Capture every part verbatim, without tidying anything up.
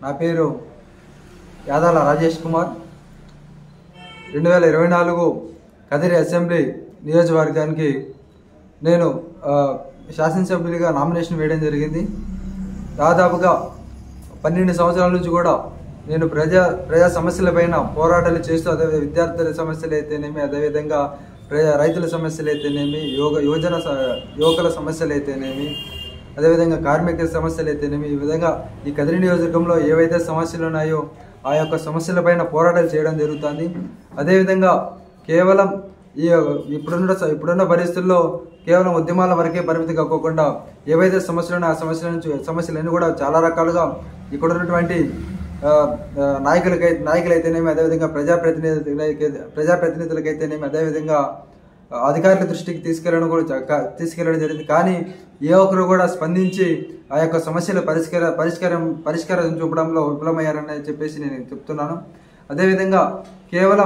నా పేరు యాదాల రాజేష్ కుమార్. రెండు వేల ఇరవై నాలుగు కదిరి అసెంబ్లీ నియోజకవర్గానికి నేను శాసనసభ్యులుగా నామినేషన్ వేయడం జరిగింది. దాదాపుగా పన్నెండు సంవత్సరాల నుంచి కూడా నేను ప్రజా ప్రజా సమస్యలపైన పోరాటాలు చేస్తూ, అదే విద్యార్థుల సమస్యలు అయితేనేమి, అదేవిధంగా ప్రజా రైతుల సమస్యలు అయితేనేమి, యోగ యువజన యువకుల సమస్యలు అయితేనేమి, అదేవిధంగా కార్మిక సమస్యలు అయితేనేమి, ఈ విధంగా ఈ కదిరి నియోజకవర్గంలో ఏవైతే సమస్యలు ఉన్నాయో ఆ యొక్క సమస్యలపైన పోరాటాలు చేయడం జరుగుతుంది. అదేవిధంగా కేవలం ఈ ఇప్పుడున్న ఇప్పుడున్న పరిస్థితుల్లో కేవలం ఉద్యమాల వరకే పరిమితి కాకోకుండా ఏవైతే సమస్యలు ఉన్నాయో ఆ సమస్యల నుంచి సమస్యలన్నీ కూడా చాలా రకాలుగా ఇక్కడ ఉన్నటువంటి నాయకులకై నాయకులైతేనేమి, అదేవిధంగా ప్రజాప్రతినిధులకి ప్రజాప్రతినిధులకైతేనేమి, అదేవిధంగా అధికారుల దృష్టికి తీసుకెళ్లడం కూడా తీసుకెళ్లడం జరిగింది. కానీ ఏ ఒక్కరు కూడా స్పందించి ఆ యొక్క సమస్యల పరిష్కార పరిష్కారం పరిష్కారం చూపడంలో విఫలమయ్యారని చెప్పేసి నేను చెప్తున్నాను. అదేవిధంగా కేవలం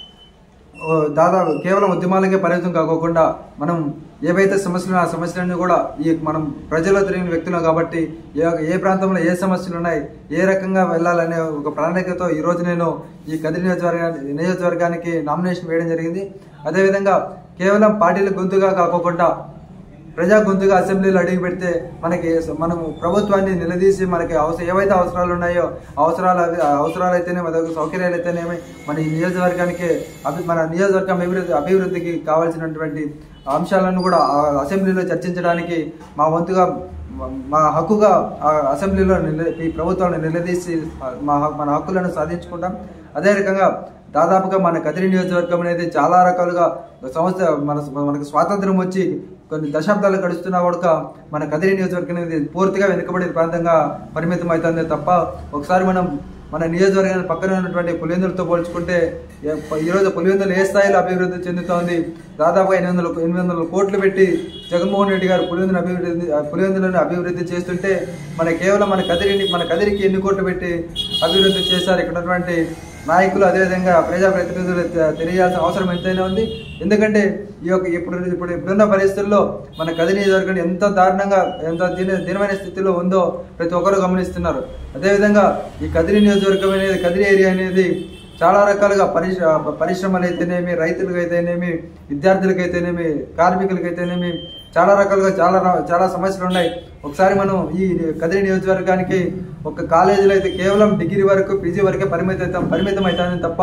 దాదాపు కేవలం ఉద్యమాలకే పరిమితం కాకోకుండా మనం ఏవైతే సమస్యలు ఆ సమస్యలన్నీ కూడా ఈ మనం ప్రజల్లో తిరిగిన వ్యక్తులం కాబట్టి ఏ ఏ ప్రాంతంలో ఏ సమస్యలు ఉన్నాయి, ఏ రకంగా వెళ్ళాలనే ఒక ప్రణాళికతో ఈరోజు నేను ఈ కదిరి నియోజకవర్గానికి నియోజకవర్గానికి నామినేషన్ వేయడం జరిగింది. అదేవిధంగా కేవలం పార్టీల గొంతుగా కాకోకుండా ప్రజా గొంతుగా అసెంబ్లీలో అడిగి పెడితే మనకి మనము ప్రభుత్వాన్ని నిలదీసి మనకి అవసరం ఏవైతే అవసరాలు ఉన్నాయో అవసరాలు అవసరాలు అయితేనే మన సౌకర్యాలు అయితేనేమి మన ఈ నియోజకవర్గానికి అభి మన నియోజకవర్గం అభివృద్ధి అభివృద్ధికి కావాల్సినటువంటి అంశాలను కూడా అసెంబ్లీలో చర్చించడానికి మా వంతుగా మా హక్కుగా అసెంబ్లీలో ఈ ప్రభుత్వాన్ని నిలదీసి మా మన హక్కులను సాధించుకుంటాం. అదే రకంగా దాదాపుగా మన కదిరి నియోజకవర్గం అనేది చాలా రకాలుగా సంవత్సర మన మనకు స్వాతంత్రం వచ్చి కొన్ని దశాబ్దాలు గడుస్తున్నా కూడా మన కదిరి నియోజకవర్గం అనేది పూర్తిగా వెనుకబడిన ప్రాంతంగా పరిమితం అవుతుంది తప్ప ఒకసారి మనం మన నియోజకవర్గాన్ని పక్కన ఉన్నటువంటి పులివెందులతో పోల్చుకుంటే ఈరోజు పులివెందులు ఏ స్థాయిలో అభివృద్ధి చెందుతోంది. దాదాపు ఎనిమిది వందల ఎనిమిది వందల కోట్లు పెట్టి జగన్మోహన్ రెడ్డి గారు పులివెందులు అభివృద్ధి పులివెందులను అభివృద్ధి చేస్తుంటే మన కేవలం మన కదిరిని మన కదిరికి ఎన్ని కోట్లు పెట్టి అభివృద్ధి చేశారు ఇక్కడ ఉన్నటువంటి నాయకులు, అదేవిధంగా ప్రజాప్రతినిధులు తెలియాల్సిన అవసరం ఎంతైనా ఉంది. ఎందుకంటే ఈ యొక్క ఇప్పుడు ఇప్పుడు ఇప్పుడున్న పరిస్థితుల్లో మన కదిరి నియోజకవర్గం ఎంత దారుణంగా ఎంత దీన దీనమైన స్థితిలో ఉందో ప్రతి ఒక్కరు గమనిస్తున్నారు. అదేవిధంగా ఈ కదిరి నియోజకవర్గం అనేది కదిరి ఏరియా అనేది చాలా రకాలుగా పరిశ్ర పరిశ్రమలు అయితేనేమి, రైతులకు అయితేనేమి, విద్యార్థులకైతేనేమి, కార్మికులకైతేనేమి చాలా రకాలుగా చాలా చాలా సమస్యలు ఉన్నాయి. ఒకసారి మనం ఈ కదిరి నియోజకవర్గానికి ఒక కాలేజీలో అయితే కేవలం డిగ్రీ వరకు పీజీ వరకే పరిమితం పరిమితం అవుతాయని తప్ప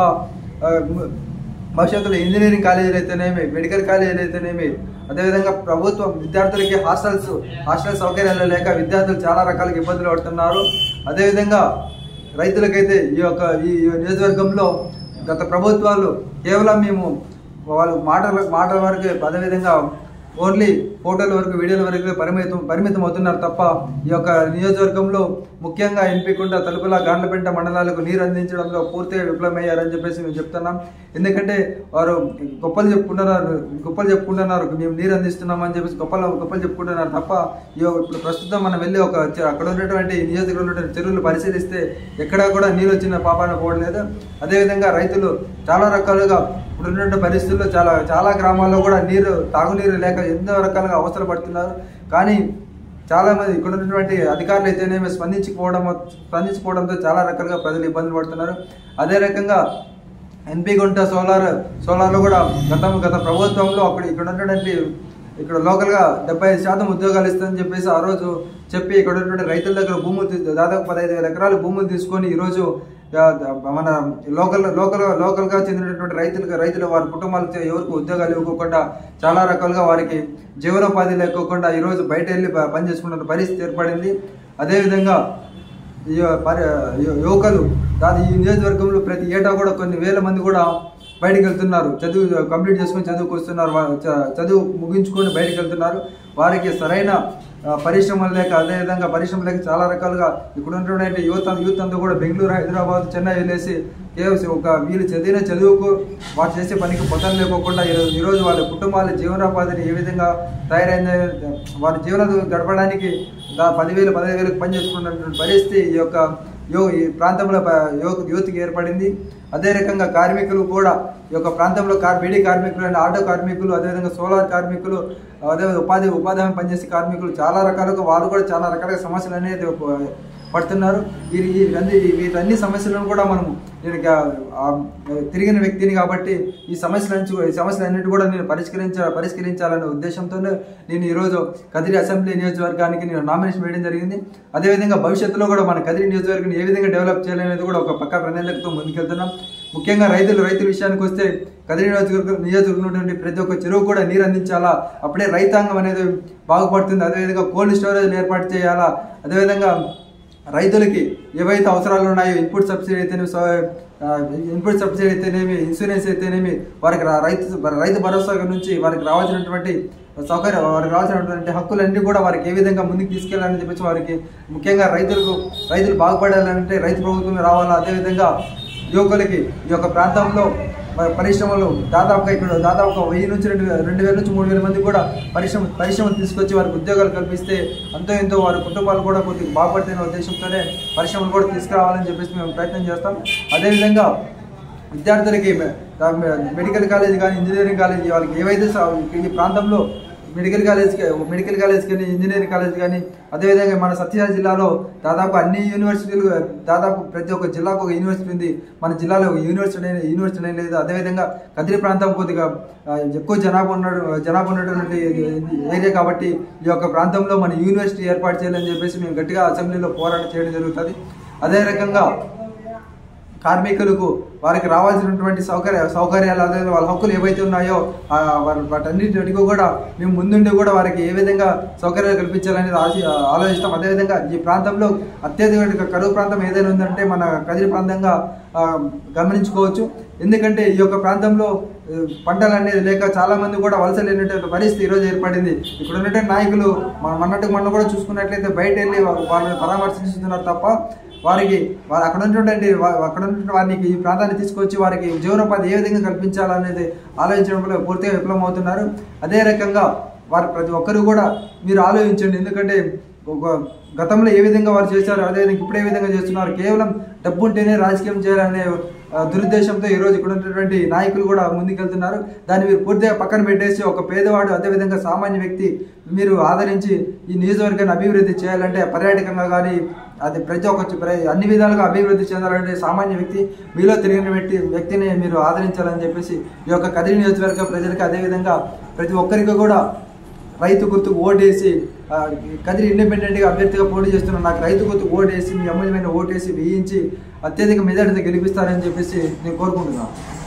భవిష్యత్తులో ఇంజనీరింగ్ కాలేజీలు అయితేనేమి, మెడికల్ కాలేజీలు అయితేనేమి, అదేవిధంగా ప్రభుత్వం విద్యార్థులకి హాస్టల్స్ హాస్టల్ సౌకర్యాలు లేక విద్యార్థులు చాలా రకాలుగా ఇబ్బందులు పడుతున్నారు. అదేవిధంగా రైతులకైతే ఈ యొక్క ఈ నియోజకవర్గంలో గత ప్రభుత్వాలు కేవలం మేము వాళ్ళు మాటల మాటల వరకు, అదేవిధంగా ఓన్లీ ఫోటోల వరకు, వీడియోల వరకు పరిమితం పరిమితం అవుతున్నారు తప్ప ఈ యొక్క నియోజకవర్గంలో ముఖ్యంగా ఎంపికొండ, తలుపుల, గాండ్లపెంట మండలాలకు నీరు అందించడంలో పూర్తిగా విఫలమయ్యారని చెప్పేసి మేము చెప్తున్నాం. ఎందుకంటే వారు గొప్పలు చెప్పుకుంటున్నారు గొప్పలు చెప్పుకుంటున్నారు మేము నీరు అందిస్తున్నామని చెప్పేసి గొప్పలు గొప్పలు చెప్పుకుంటున్నారు తప్ప ఇప్పుడు ప్రస్తుతం మనం వెళ్ళి ఒక అక్కడ ఉన్నటువంటి నియోజకవర్గంలో ఉన్నటువంటి చెరువులు పరిశీలిస్తే ఎక్కడా కూడా నీరు వచ్చిన పాపాన పోవట్లేదు. అదేవిధంగా రైతులు చాలా రకాలుగా ఇప్పుడు ఉన్నటువంటి పరిస్థితుల్లో చాలా చాలా గ్రామాల్లో కూడా నీరు తాగునీరు లేక ఎన్నో రకాలుగా అవసరం పడుతున్నారు. కానీ చాలా మంది ఇక్కడ ఉన్నటువంటి అధికారులు అయితేనేమి స్పందించకపోవడం స్పందించకపోవడంతో చాలా రకాలుగా ప్రజలు ఇబ్బందులు పడుతున్నారు. అదే రకంగా ఎన్పి గుంట సోలార్ సోలార్లో కూడా గత గత ప్రభుత్వంలో అప్పుడు ఇక్కడ ఉన్నటువంటి ఇక్కడ లోకల్గా డెబ్బై ఐదు శాతం ఉద్యోగాలు ఇస్తుందని చెప్పేసి ఆ రోజు చెప్పి ఇక్కడ ఉన్నటువంటి రైతుల దగ్గర భూములు దాదాపు పదహైదు వేల ఎకరాలు భూములు తీసుకొని ఈరోజు మన లోకల్ లోకల్ లోకల్గా చెందినటువంటి రైతులు రైతులు వారి కుటుంబాలకు ఎవరికి ఉద్యోగాలు ఇవ్వకుండా చాలా రకాలుగా వారికి జీవనోపాధి లేకోకుండా ఈరోజు బయట వెళ్ళి పని చేసుకున్న పరిస్థితి ఏర్పడింది. అదేవిధంగా యువకులు దాని ఈ నియోజకవర్గంలో ప్రతి ఏటా కూడా కొన్ని వేల మంది కూడా బయటకు వెళ్తున్నారు, చదువు కంప్లీట్ చేసుకొని చదువుకు వస్తున్నారు, చదువు ముగించుకొని బయటకు వెళ్తున్నారు. వారికి సరైన పరిశ్రమలు లేక, అదేవిధంగా పరిశ్రమలు లేక చాలా రకాలుగా ఇక్కడ ఉన్నటువంటి యువత యూత్ అంతా కూడా బెంగళూరు, హైదరాబాద్, చెన్నై వెళ్ళేసి కేవలం ఒక వీళ్ళు చదివిన చదువుకు వారు చేసే పనికి పొందలు లేకోకుండా ఈరోజు ఈరోజు వాళ్ళ కుటుంబాల జీవనోపాధిని ఏ విధంగా తయారైంది, వారి జీవనం గడపడానికి పదివేలు పదహైదు వేలకు పని చేసుకున్నటువంటి పరిస్థితి ఈ యొక్క యో ఈ ప్రాంతంలో యువతకి ఏర్పడింది. అదే రకంగా కార్మికులు కూడా ఈ యొక్క ప్రాంతంలో కార్ బీడీ కార్మికులు అండ్ ఆటో కార్మికులు, అదేవిధంగా సోలార్ కార్మికులు, అదే ఉపాధి ఉపాధి పనిచేసే కార్మికులు చాలా రకాలుగా వారు కూడా చాలా రకాల సమస్యలు అనేది పడుతున్నారు. వీరి వీటన్ని సమస్యలను కూడా మనము నేను తిరిగిన వ్యక్తిని కాబట్టి ఈ సమస్యల నుంచి ఈ సమస్యలన్నిటి కూడా నేను పరిష్కరించ పరిష్కరించాలనే ఉద్దేశంతోనే నేను ఈరోజు కదిరి అసెంబ్లీ నియోజకవర్గానికి నేను నామినేషన్ వేయడం జరిగింది. అదేవిధంగా భవిష్యత్తులో కూడా మన కదిరి నియోజకవర్గాన్ని ఏ విధంగా డెవలప్ చేయాలనేది కూడా ఒక పక్క ప్రణాళికతో ముందుకెళ్తున్నాం. ముఖ్యంగా రైతులు రైతుల విషయానికి వస్తే కదిరి నియోజకవర్గం నియోజకవర్గం ఉన్నటువంటి ప్రతి ఒక్క చెరువు కూడా నీరు అందించాలా, అప్పుడే రైతాంగం అనేది బాగుపడుతుంది. అదేవిధంగా కోల్డ్ స్టోరేజ్ ఏర్పాటు చేయాలా, అదేవిధంగా రైతులకి ఏవైతే అవసరాలు ఉన్నాయో ఇన్పుట్ సబ్సిడీ అయితేనేమి ఇన్పుట్ సబ్సిడీ అయితేనేమి ఇన్సూరెన్స్ అయితేనేమి వారికి రైతు రైతు భరోసా నుంచి వారికి రావాల్సినటువంటి సౌకర్యం వారికి రావాల్సినటువంటి హక్కులన్నీ కూడా వారికి ఏ విధంగా ముందుకు తీసుకెళ్లాలని చెప్పేసి వారికి ముఖ్యంగా రైతులకు రైతులు బాగుపడాలంటే రైతు ప్రభుత్వం రావాలా. అదేవిధంగా యువకులకి ఈ యొక్క ప్రాంతంలో పరిశ్రమలు దాదాపుగా ఇక్కడ దాదాపుగా వెయ్యి నుంచి రెండు రెండు వేల నుంచి మూడు వేల మంది కూడా పరిశ్రమ పరిశ్రమలు తీసుకొచ్చి వారికి ఉద్యోగాలు కల్పిస్తే అంతో ఎంతో వారి కుటుంబాలు కూడా కొద్దిగా బాగుపడుతున్న ఉద్దేశంతోనే పరిశ్రమలు కూడా తీసుకురావాలని చెప్పేసి మేము ప్రయత్నం చేస్తాం. అదేవిధంగా విద్యార్థులకి మెడికల్ కాలేజ్ కానీ ఇంజనీరింగ్ కాలేజ్ వాళ్ళకి ఏవైతే ఈ ప్రాంతంలో మెడికల్ కాలేజ్ మెడికల్ కాలేజ్ కానీ ఇంజనీరింగ్ కాలేజ్ కానీ అదేవిధంగా మన సత్యసాయి జిల్లాలో దాదాపు అన్ని యూనివర్సిటీలు దాదాపు ప్రతి ఒక్క జిల్లాకు ఒక యూనివర్సిటీ ఉంది. మన జిల్లాలో యూనివర్సిటీ యూనివర్సిటీ లేదు. అదేవిధంగా కదిరి ప్రాంతం కొద్దిగా ఎక్కువ జనాభా ఉన్నాడు జనాభా ఉన్నటువంటి ఏరియా కాబట్టి ఈ యొక్క ప్రాంతంలో మన యూనివర్సిటీ ఏర్పాటు చేయాలని చెప్పేసి మేము గట్టిగా అసెంబ్లీలో పోరాటం చేయడం జరుగుతుంది. అదే రకంగా కార్మికులకు వారికి రావాల్సినటువంటి సౌకర్య సౌకర్యాలు అదే వాళ్ళ హక్కులు ఏవైతే ఉన్నాయో వాటన్నిటికీ కూడా మేము ముందుండి కూడా వారికి ఏ విధంగా సౌకర్యాలు కల్పించాలనేది ఆశ ఆలోచిస్తాం. అదేవిధంగా ఈ ప్రాంతంలో అత్యధిక కరువు ప్రాంతం ఏదైనా ఉందంటే మన కదిరి ప్రాంతంగా గమనించుకోవచ్చు. ఎందుకంటే ఈ యొక్క ప్రాంతంలో పంటలు అనేది లేక చాలా మంది కూడా వలస లేనటువంటి పరిస్థితి ఈరోజు ఏర్పడింది. ఇక్కడ ఉన్నటువంటి నాయకులు మొన్నటికి మొన్న కూడా చూసుకున్నట్లయితే బయట వెళ్ళి వాళ్ళని పరామర్శిస్తున్నారు తప్ప వారికి వారు అక్కడ ఉన్నటువంటి అక్కడ ఉన్నటువంటి వారికి ఈ ప్రాంతాన్ని తీసుకొచ్చి వారికి జీవనోపాధి ఏ విధంగా కల్పించాలనేది ఆలోచించడంలో పూర్తిగా విఫలం అవుతున్నారు. అదే రకంగా వారు ప్రతి ఒక్కరు కూడా మీరు ఆలోచించండి. ఎందుకంటే ఒక గతంలో ఏ విధంగా వారు చేశారు, అదేవిధంగా ఇప్పుడు ఏ విధంగా చేస్తున్నారు. కేవలం డబ్బు ఉంటేనే రాజకీయం చేయాలనే దురుద్దేశంతో ఈరోజు ఇక్కడ ఉన్నటువంటి నాయకులు కూడా ముందుకెళ్తున్నారు. దాన్ని మీరు పూర్తిగా పక్కన పెట్టేసి ఒక పేదవాడు అదేవిధంగా సామాన్య వ్యక్తి మీరు ఆదరించి ఈ నియోజకవర్గాన్ని అభివృద్ధి చేయాలంటే పర్యాటకంగా కానీ అది ప్రతి ఒక్క అన్ని విధాలుగా అభివృద్ధి చెందాలంటే సామాన్య వ్యక్తి మీలో తిరిగిన వ్యక్తి వ్యక్తిని మీరు ఆదరించాలని చెప్పేసి ఈ యొక్క కదిరి నియోజకవర్గ ప్రజలకి అదేవిధంగా ప్రతి ఒక్కరికి కూడా రైతు గుర్తుకు ఓటేసి కదిరి ఇండిపెండెంట్గా అభ్యర్థిగా పోటీ చేస్తున్న నాకు రైతు గుర్తుకు ఓటేసి మీ అమూల్యమైన ఓటేసి వేయించి అత్యధిక మెజార్టీతో గెలిపిస్తారని చెప్పేసి నేను కోరుకుంటున్నాను.